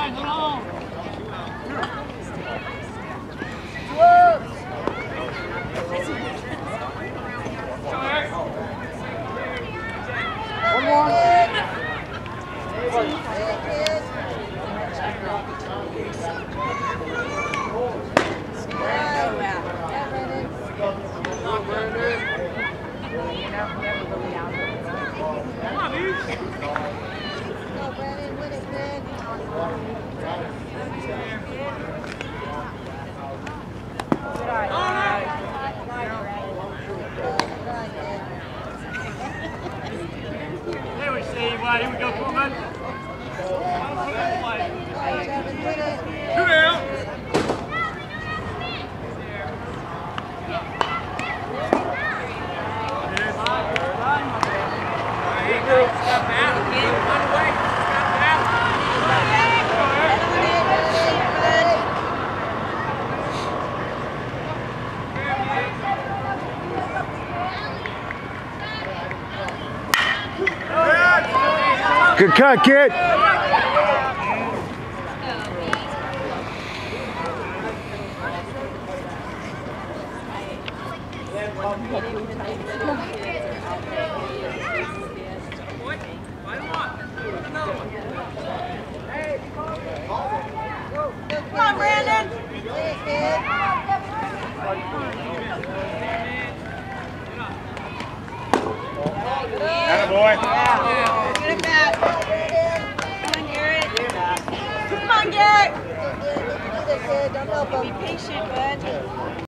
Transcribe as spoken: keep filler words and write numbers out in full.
One more. Come on, dude. Go, Brandon, win it, man. There we see. Right, here we go. Come on, man. Two down. Step out. Get one away. Step out. Good cut, kid. Come on, Brandon. Atta boy. Get it back. Come on, Garrett. Come on, Garrett. Be patient, bud.